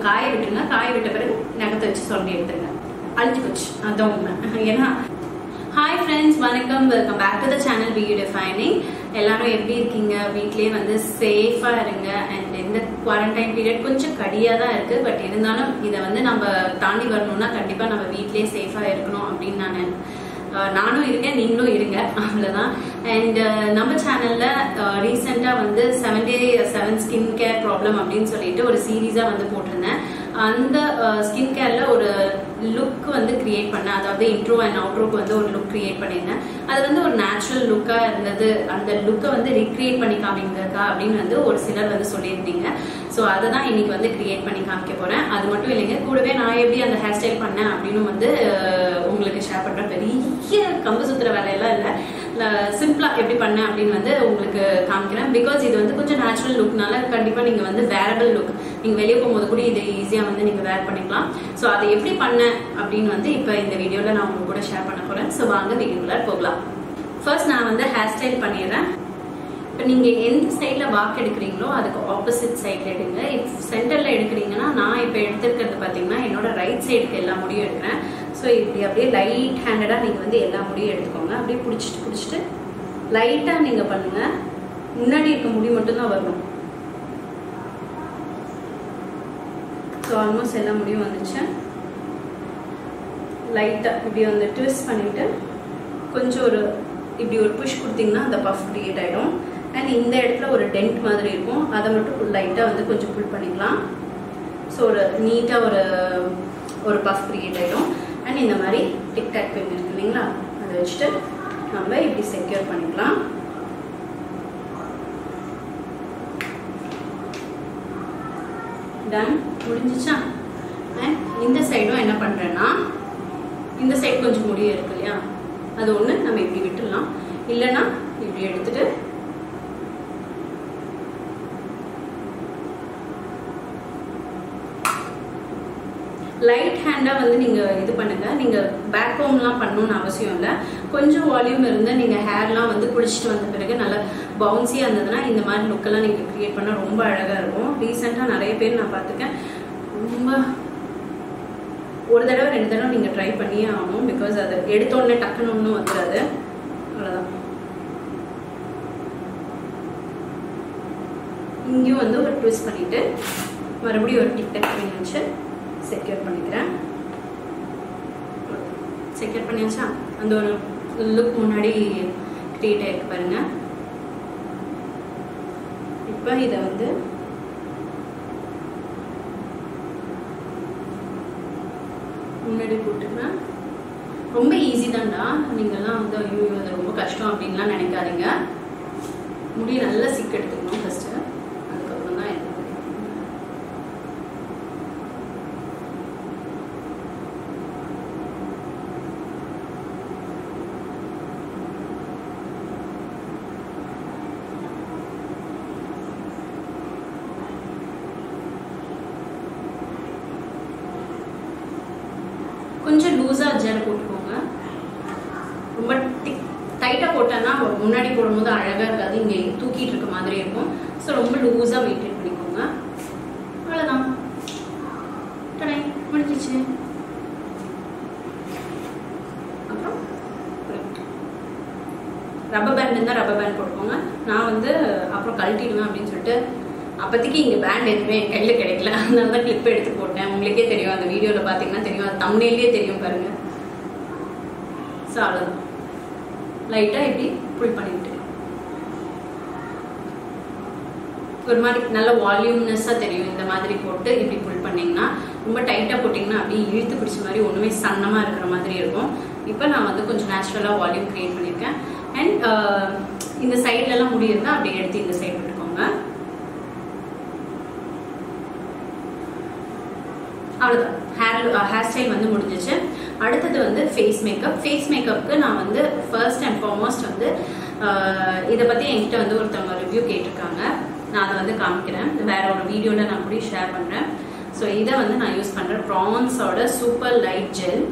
காய விட்டுருங்க. காய விட்ட பிறகு நகத்தை வச்சு சொல்லி எடுத்துருங்க. அழிஞ்சு போச்சு, அதான் உண்மை. ஏன்னா ஹாய் ஃப்ரெண்ட்ஸ், வணக்கம், welcome back to the channel beau defining. எல்லாரும் எப்படி இருக்கீங்க? வீட்லயே வந்து சேஃபா இருங்க. அண்ட் இந்த குவாரண்டைன் பீரியட் கொஞ்சம் கடியா தான் இருக்கு. பட் இருந்தாலும் இதை வந்து நம்ம தாண்டி வரணும்னா கண்டிப்பா நம்ம வீட்லயே சேஃபா இருக்கணும் அப்படின்னு நானும் இருக்கேன், நீங்களும் இருங்க, அவ்வளவுதான். அண்ட் நம்ம சேனல்ல ரீசெண்டா வந்து 7 Day 7 ஸ்கின் கேர் ப்ராப்ளம் அப்படின்னு சொல்லிட்டு ஒரு சீரீஸா வந்து போட்டிருந்தேன். அந்த ஸ்கின் கேர்ல ஒரு லுக் வந்து கிரியேட் பண்ணேன். அதாவது இன்ட்ரோ அண்ட் அவுட்ரோக்கு வந்து ஒரு லுக் கிரியேட் பண்ணியிருந்தேன். அது வந்து ஒரு நேச்சுரல் லுக்கா இருந்தது. அந்த லுக்கை வந்து ரீக்ரியேட் பண்ணி காமிங்கக்கா அப்படின்னு வந்து ஒரு சிலர் வந்து சொல்லியிருந்தீங்க. ஸோ அதை தான் இன்னைக்கு வந்து கிரியேட் பண்ணி காமிக்க போறேன். அது மட்டும் இல்லைங்க, கூடவே நான் எப்படி அந்த ஹேர் ஸ்டைல் பண்ணேன் அப்படின்னு வந்து உங்களுக்கு ஷேர் பண்றேன். பெரிய கம்பு சுத்துற வேலையெல்லாம் இல்லை, சிம்பிளா எப்படி பண்ணேன் அப்படின்னு வந்து உங்களுக்கு காமிக்கிறேன். பிகாஸ் இது வந்து கொஞ்சம் நேச்சுரல் லுக்னால கண்டிப்பா நீங்க வந்து வேரபிள் லுக், நீங்க வெளியே போகும்போது கூட இது ஈஸியா வந்து நீங்க வேர் பண்ணிக்கலாம். ஸோ அதை எப்படி பண்ணேன் அப்படின்னு வந்து இப்ப இந்த வீடியோல நான் உங்க கூட ஷேர் பண்ண போறேன். ஸோ வாங்க வீடியோக்குள்ள போகலாம். ஃபர்ஸ்ட் நான் வந்து ஹேர் ஸ்டைல் பண்ணிடுறேன். இப்போ நீங்க எந்த சைட்ல வாக் எடுக்கிறீங்களோ அதுக்கு ஆப்போசிட் சைட்ல எடுங்க. இப்போ சென்டர்ல எடுக்கிறீங்கன்னா நான் இப்போ எடுத்துருக்கிறது பாத்தீங்கன்னா என்னோட ரைட் சைடுக்கு எல்லா முடியும் எடுக்கிறேன். ஸோ இப்படி அப்படியே லைட் ஹேண்டடா நீங்க வந்து எல்லா முடியும் எடுத்துக்கோங்க. அப்படியே பிடிச்சிட்டு லைட்டா நீங்க பண்ணுங்க. முன்னாடி இருக்க முடி மட்டும் தான் வரணும். ஸோ ஆல்மோஸ்ட் எல்லா முடியும் வந்துச்சு. லைட்டா இப்படி வந்து ட்விஸ்ட் பண்ணிட்டு கொஞ்சம் ஒரு இப்படி ஒரு புஷ் கொடுத்தீங்கன்னா அந்த பஃப் கிரியேட் ஆயிடும். அண்ட் இந்த இடத்துல ஒரு டென்ட் மாதிரி இருக்கும், அதை மட்டும் லைட்டா வந்து கொஞ்சம் புல் பண்ணிக்கலாம். ஸோ ஒரு நீட்டா ஒரு பஃப் கிரியேட் ஆயிடும். அண்ட் இந்த மாதிரி டிக்டாக் பென் இருக்கு இல்லைங்களா, அதை வச்சுட்டு நம்ம இப்படி செக்யூர் பண்ணிக்கலாம். டன், முடிஞ்சிச்சா? அண்ட் இந்த சைடும் என்ன பண்றேன்னா, இந்த சைடு கொஞ்சம் முடிய இருக்கு இல்லையா, அது ஒண்ணு நம்ம இப்படி விட்டுடலாம். இல்லைன்னா இப்படி எடுத்துட்டு லைட் ஹேண்டா வந்து நீங்க இது பண்ணுங்க. நீங்க பேக் கோம்லாம் பண்ணணும்னு அவசியம் இல்லை. கொஞ்சம் வால்யூம் இருந்து நீங்க ஹேர்லாம் வந்து குளிச்சுட்டு வந்த பிறகு நல்லா பவுன்சியா இருந்ததுன்னா இந்த மாதிரி லுக்கெல்லாம் நீங்க கிரியேட் பண்ணா ரொம்ப அழகா இருக்கும். ரீசெண்டா நிறைய பேர் நான் பார்த்துக்கேன், ரொம்ப ஒரு தடவை 2 தடவை நீங்க ட்ரை பண்ணியே ஆகணும். பிகாஸ் அது எடுத்தோடனே டக்குன்னு ஒன்றும் வந்துடாது. அவ்வளவுதான். இங்கேயும் வந்து ஒரு ட்விஸ்ட் பண்ணிட்டு மறுபடியும் ஒரு டிக்டாக் பண்ணி வச்சு செக்யூர் பண்ணிக்கிறேன். செக்யூர் பண்ணியாச்சா? அந்த ஒரு லுக் முன்னாடி கிரியேட் ஆயிருக்கு பாருங்க. இப்ப இத வந்து முன்னாடி போட்டுக்கிறேன். ரொம்ப ஈஸி தான்டா, நீங்கெல்லாம் வந்து ஐயோ அது ரொம்ப கஷ்டம் அப்படின்லாம் நினைக்காதீங்க. முடிய நல்லா சிக் எடுத்துக்கணும் ஃபர்ஸ்ட், அதுக்கப்புறம் தான் கொஞ்சம் லூஸா ஜெல் போட்டுக்கோங்க. ரொம்ப டைட்டா போட்டோன்னா முன்னாடி போடும்போது அழகா இருக்காது, இங்க தூக்கிட்டு இருக்க மாதிரி இருக்கும். ஸோ ரொம்ப லூஸா மெயின்டைன் பண்ணிக்கோங்க. அவ்வளவுதான், முடிஞ்சிச்சு. அப்புறம் ரப்பர் பேண்ட் இருந்தா ரப்பர் பேண்ட் போட்டுக்கோங்க. நான் வந்து அப்புறம் கழட்டிடுவேன் அப்படின்னு சொல்லிட்டு அப்போதைக்கு இங்கே பேண்ட் எதுவுமே என் கையில் கிடைக்கல, அதனால தான் கிளிப் எடுத்து போட்டேன். உங்களுக்கே தெரியும், அந்த வீடியோவில் பார்த்தீங்கன்னா தெரியும், அது தம்ப்நெயிலே தெரியும் பாருங்க. ஸோ அவ்வளோதான், லைட்டாக இப்படி புல் பண்ணிட்டு ஒரு மாதிரி நல்ல வால்யூம்னஸாக தெரியும். இந்த மாதிரி போட்டு இப்படி புல் பண்ணிங்கன்னா, ரொம்ப டைட்டாக போட்டிங்கன்னா அப்படியே இழுத்து பிடிச்ச மாதிரி ஒன்றுமே சன்னமாக இருக்கிற மாதிரி இருக்கும். இப்போ நான் வந்து கொஞ்சம் நேச்சுரலாக வால்யூம் கிரியேட் பண்ணியிருக்கேன். அண்ட் இந்த சைட்லலாம் முடி இருந்தால் அப்படியே எடுத்து இந்த சைடு விட்டுக்கோங்க. அவ்வளோதான், ஹேர் ஸ்டைல் வந்து முடிஞ்சிச்சு. அடுத்தது வந்து ஃபேஸ் மேக்கப். ஃபேஸ் மேக்கப்புக்கு நான் வந்து ஃபர்ஸ்ட் அண்ட் ஃபார்மோஸ்ட் வந்து இதை பற்றி என்கிட்ட வந்து ஒருத்தவங்க ரிவ்யூ கேட்டிருக்காங்க. நான் அதை வந்து காமிக்கிறேன், வேற ஒரு வீடியோவில் நான் கூட ஷேர் பண்ணுறேன். ஸோ இதை வந்து நான் யூஸ் பண்ணுறேன், ப்ரான்ஸோட சூப்பர் லைட் ஜெல்.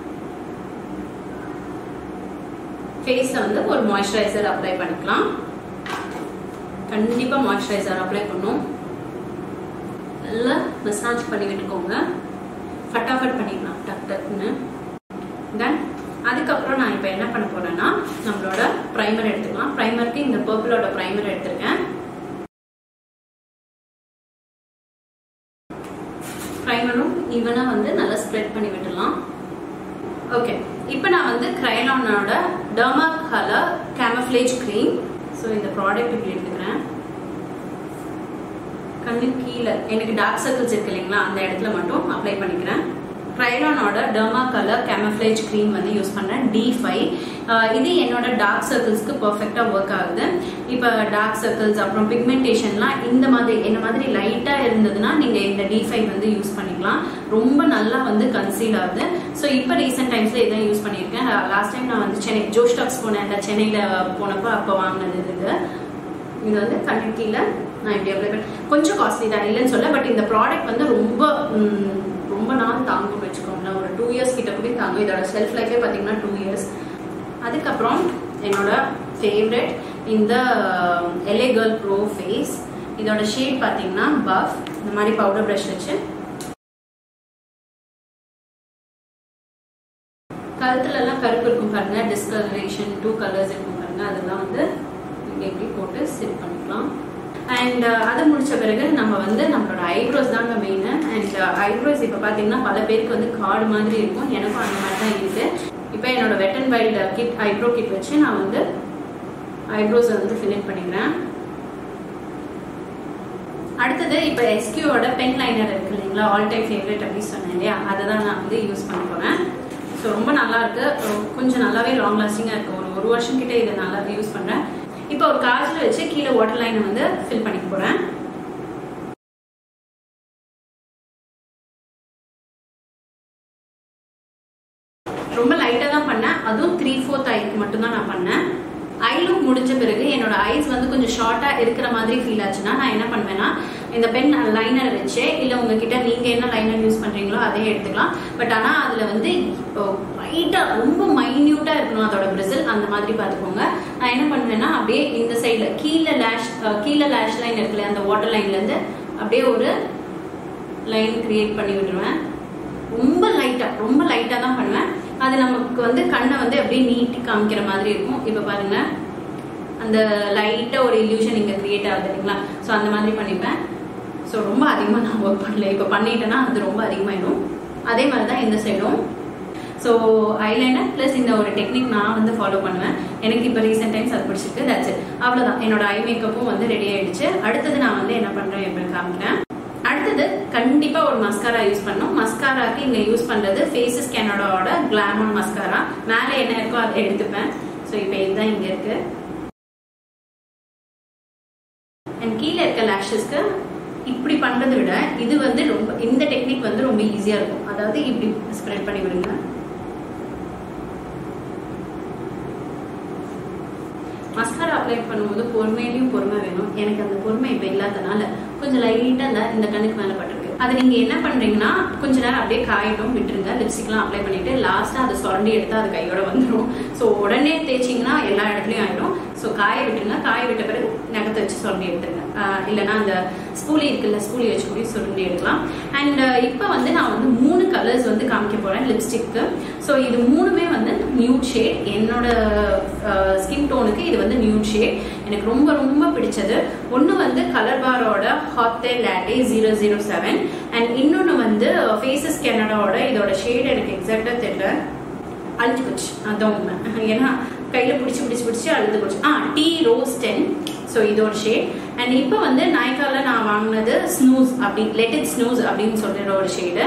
ஃபேஸை வந்து ஒரு மாய்ஸ்சரைசர் அப்ளை பண்ணிக்கலாம். கண்டிப்பாக மாய்ஸ்சரைசர் அப்ளை பண்ணும். நல்லா மசாஜ் பண்ணி விட்டுக்கோங்க. ஃபட்டாஃபட் பண்ணிடலாம் டக் டக்குன்னு. தென் அதுக்கப்புறம் நான் இப்போ என்ன பண்ண போறேன்னா நம்மளோட ப்ரைமர் எடுத்துக்கலாம். ப்ரைமருக்கு இந்த பர்பிளோட ப்ரைமர் எடுத்திருக்கேன். ப்ரைமரும் ஈவனா வந்து நல்லா ஸ்ப்ரெட் பண்ணி விட்டுடலாம். ஓகே, இப்போ நான் வந்து கிரைலானோட derma colour camouflage cream. So இந்த ப்ராடக்ட் இப்படி எடுத்துக்கிறேன். கண்ணு கீழே எனக்கு டார்க் சர்க்கிள்ஸ் இருக்கு இல்லைங்களா, அந்த இடத்துல மட்டும் அப்ளை பண்ணிக்கிறேன். கிரைலானோட டர்மா கலர் கேமஃப்ளேஜ் கிரீம் வந்து யூஸ் பண்றேன், D5. இது என்னோட டார்க் சர்க்கிள்ஸ்க்கு பர்ஃபெக்டா ஒர்க் ஆகுது. இப்போ டார்க் சர்க்கிள்ஸ் அப்புறம் பிக்மெண்டேஷன்லாம் இந்த மாதிரி என்ன மாதிரி லைட்டா இருந்ததுன்னா நீங்க இந்த D5 வந்து யூஸ் பண்ணிக்கலாம். ரொம்ப நல்லா வந்து கன்சீல் ஆகுது. ஸோ இப்போ ரீசெண்ட் டைம்ஸ்ல இதான் யூஸ் பண்ணியிருக்கேன். லாஸ்ட் டைம் நான் வந்து சென்னை ஜோஸ்டாக்ஸ் போனேன், சென்னையில போனப்போ அப்போ வாங்கினது இது. இது வந்து கண்ணு கீழே நான் இப்படி அப்ளை பண்ணேன். கொஞ்சம் காஸ்ட்லி தான் இல்லைன்னு சொல்ல, பட் இந்த ப்ராடக்ட் வந்து ரொம்ப நாள் தாங்கும் வச்சுக்கோங்களேன். ஒரு 2 இயர்ஸ் கிட்ட கூட தாங்கும். இதோட செல்ஃப் லைஃபே பார்த்தீங்கன்னா 2 இயர்ஸ். அதுக்கப்புறம் என்னோட ஃபேவரட் இந்த LA Girl Pro ஃபேஸ். இதோட ஷேட் பார்த்தீங்கன்னா பஃப். இந்த மாதிரி பவுடர் ப்ரஷ் வச்சு கழுத்துலலாம் கருப்பு இருக்கும் பாருங்க, டிஸ்கலரேஷன் 2 கலர்ஸ் இருக்கும் பாருங்க, அதெல்லாம் வந்து நீங்கள் எப்படி போட்டு செட் பண்ணிக்கலாம். அண்ட் அதை முடிச்ச பிறகு நம்ம வந்து நம்மளோட ஐப்ரோஸ் தாங்க மெயின். அண்ட் ஐப்ரோஸ் இப்போ பார்த்தீங்கன்னா பல பேருக்கு வந்து கார்டு மாதிரி இருக்கும், எனக்கும் அந்த மாதிரி தான் இருக்கு. இப்போ என்னோட wet and wild kit eyebrow kit வச்சு நான் வந்து ஐப்ரோஸை வந்து ஃபினிஷ் பண்ணிக்கிறேன். அடுத்தது இப்போ SQயோட பென் லைனர் இருக்கு இல்லைங்களா, ஆல் டைம் ஃபேவரட் அப்படின்னு சொன்னேன் இல்லையா, அதை தான் நான் வந்து யூஸ் பண்ண போகிறேன். ஸோ ரொம்ப நல்லா இருக்கு, கொஞ்சம் நல்லாவே லாங் லாஸ்டிங்காக இருக்கு. ஒரு வருஷம் கிட்ட இதை நல்லா யூஸ் பண்ணுறேன். இப்போ ஒரு காஜில் வச்சு கீழே வாட்டர் லைனை வந்து ஃபில் பண்ணிக்க போறேன். ரொம்ப லைட்டா தான் பண்ணேன், அதுவும் 3/4 ஐக்கு மட்டும் தான் நான் பண்ணேன். ஐ லுக் முடிஞ்ச பிறகு என்னோட ஐஸ் வந்து கொஞ்சம் ஷார்ட்டா இருக்கிற மாதிரி ஃபீல் ஆச்சுன்னா நான் என்ன பண்ணுவேன்னா இந்த பென் லைனர் வச்சு, இல்ல உங்ககிட்ட நீங்க என்ன லைனர் யூஸ் பண்றீங்களோ அதே எடுத்துக்கலாம். பட் ஆனா அதுல வந்து லைட்டா ரொம்ப மைன்யூட்டா இருக்கணும் அதோட பிரிசில், அந்த மாதிரி பாத்துக்கோங்க. நான் என்ன பண்ணுவேன்னா அப்படியே இந்த சைட்ல கீழே லேஷ் லைன் இருக்குல்ல, அந்த வாட்டர் லைன்ல இருந்து அப்படியே ஒரு லைன் கிரியேட் பண்ணி விட்டுருவேன். ரொம்ப லைட்டா தான் பண்ணுவேன். அது நமக்கு வந்து கண்ணை வந்து அப்படியே நீட்டி காமிக்கிற மாதிரி இருக்கும். இப்ப பாருங்க, அந்த லைட்டா ஒரு இல்யூஷன் இங்க கிரியேட் ஆகுது இல்லைங்களா, ஸோ அந்த மாதிரி பண்ணிப்பேன். ஸோ ரொம்ப அதிகமா நான் ஒர்க் பண்ணல, இப்போ பண்ணிட்டேன்னா அது ரொம்ப அதிகமாயிடும். அதே மாதிரி தான் இந்த சைடும். ஸோ ஐலைனர் பிளஸ் இந்த ஒரு டெக்னிக் நான் வந்து ஃபாலோ பண்ணுவேன். எனக்கு இப்போ ரீசெண்ட் டைம்ஸ் அது பிடிச்சிருக்கு. தட்ஸ் இட், அவ்வளோதான். என்னோட ஐ மேக்கப்பும் வந்து ரெடி ஆயிடுச்சு. அடுத்தது நான் வந்து என்ன பண்றேன் எப்படி காமிக்கிறேன். அடுத்தது கண்டிப்பா ஒரு மஸ்காரா யூஸ் பண்ணணும். மஸ்காராக்கு இங்க யூஸ் பண்றது ஃபேஸஸ் கேனடாவோட கிளாமர் மஸ்காரா. மேல என்ன இருக்கோ அதை எடுத்துப்பேன். ஸோ இப்போ இதுதான் இங்க இருக்கு. அண்ட் கீழே இருக்க லேஷஸ்க்கு இப்படி பண்றதை விட இது வந்து ரொம்ப, இந்த டெக்னிக் வந்து ரொம்ப ஈஸியா இருக்கும். அதாவது இப்படி ஸ்ப்ரெட் பண்ணி விடுங்க. மஸ்காரா அப்ளை பண்ணும்போது பொறுமையிலையும் பொறுமை வேணும். எனக்கு அந்த பொறுமை இப்போ இல்லாதனால கொஞ்சம் லைட்டா இந்த கண்ணுக்கு மேல பட்டிருக்கு. அது நீங்க என்ன பண்றீங்கன்னா கொஞ்ச நேரம் அப்படியே காயட்டும் விட்டுருங்க. லிப்ஸ்டிக்லாம் அப்ளை பண்ணிட்டு லாஸ்டா அதை சுரண்டி எடுத்து அது கையோட வந்துடும். ஸோ உடனே தேய்ச்சிங்கன்னா எல்லா இடத்துலயும் ஆயிடும். ஸோ காய விட்டுருங்க. காய விட்ட பிறகு நகத்தை வச்சு சுரண்டி எடுத்துருங்க. இல்லைன்னா அந்த ஸ்பூலி இருக்குல்ல, ஸ்பூலி வச்சு கூட சுரண்டி எடுக்கலாம். அண்ட் இப்போ வந்து நான் வந்து 3 கலர்ஸ் வந்து காமிக்க போறேன் லிப்ஸ்டிக்கு. ஸோ இது 3மே வந்து நியூட் ஷேட். என்னோட ஸ்கின் டோனுக்கு இது வந்து நியூட் ஷேட். எனக்கு ரொம்ப ரொம்ப பிடிச்சது ஒன்று வந்து கலர் பாரோட ஹாட் லாட்டே 007 அண்ட் இன்னொன்று வந்து ஃபேஸஸ் கேனடாவோட இதோட ஷேட் எனக்கு எக்ஸாக்டா தெரியல, அழிஞ்சு போச்சு. அதான் உண்மை. ஏன்னா கையில பிடிச்சி அழுது போச்சு. Tea rose 10. ஸோ இதோட ஷேட். அண்ட் இப்போ வந்து நாய்க்கால நான் வாங்கினது ஸ்னூஸ் அப்படி, லெட் இட் ஸ்னூஸ் அப்படின்னு சொல்ற ஒரு ஷேடு.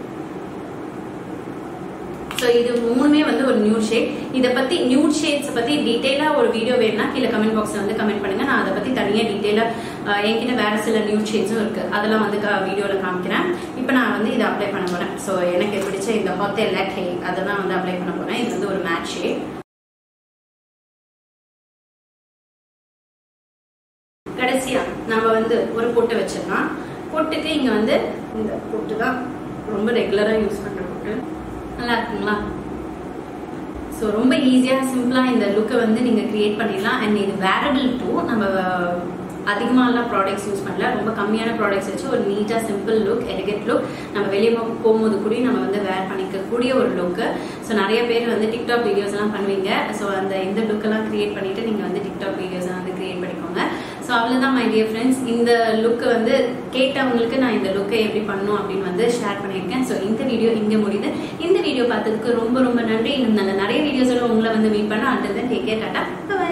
ஸோ இது 3மே வந்து ஒரு நியூட் ஷேட். இதை பத்தி நியூட் ஷேட்ஸ் பத்தி டீடைலா ஒரு வீடியோ வேணும்னா கீழே கமெண்ட் பாக்ஸ்ல வந்து கமெண்ட் பண்ணுங்க. நான் அதை பத்தி தனியா டீடைலா என்கிட்ட வேற சில நியூட் ஷேட்ஸும் இருக்கு, அதெல்லாம் வந்து வீடியோல காமிக்கிறேன். இப்போ நான் வந்து இதை அப்ளை பண்ண போறேன். ஸோ எனக்கு பிடிச்ச இந்த ஹாட் லாட்டே அதெல்லாம் வந்து அப்ளை பண்ண போறேன். இது வந்து ஒரு மேட் ஷேட். கடைசியா நம்ம வந்து ஒரு பொட்டு வச்சிடலாம். பொட்டுக்கு இங்க வந்து இந்த பொட்டு தான் ரொம்ப ரெகுலரா யூஸ் பண்ற பொட்டு. நல்லா இருக்குங்களா? ஸோ ரொம்ப ஈஸியா சிம்பிளா இந்த லுக்கை வந்து நீங்க கிரியேட் பண்ணிடலாம். அண்ட் இது வேரபிள் டூ. நம்ம அதிகமாகலாம் ப்ராடக்ட்ஸ் யூஸ் பண்ணல, ரொம்ப கம்மியான ப்ராடக்ட்ஸ் வச்சு ஒரு நீட்டாக சிம்பிள் லுக், எலிகென்ட் லுக், நம்ம வெளியே போகும்போது கூட நம்ம வந்து வேர் பண்ணிக்கக்கூடிய ஒரு லுக்கு. ஸோ நிறைய பேர் வந்து டிக்டாக் வீடியோஸ் எல்லாம் பண்ணுவீங்க. ஸோ இந்த லுக்கெல்லாம் கிரியேட் பண்ணிட்டு நீங்கள் வந்து டிக்டாக் வீடியோஸ் வந்து கிரியேட் பண்ணிக்கோங்க. ஸோ அவ்வளோதான் மை டியர் ஃப்ரெண்ட்ஸ். இந்த லுக்கு வந்து கேட்டவங்களுக்கு நான் இந்த லுக்கை எப்படி பண்ணணும் அப்படின்னு வந்து ஷேர் பண்ணியிருக்கேன். ஸோ இந்த வீடியோ இங்கே முடியுது. இந்த வீடியோ பார்த்ததுக்கு ரொம்ப ரொம்ப நன்றி. இன்னும் நிறைய வீடியோஸோட உங்களை வந்து மீட் பண்ண. Until then take care, tata, by.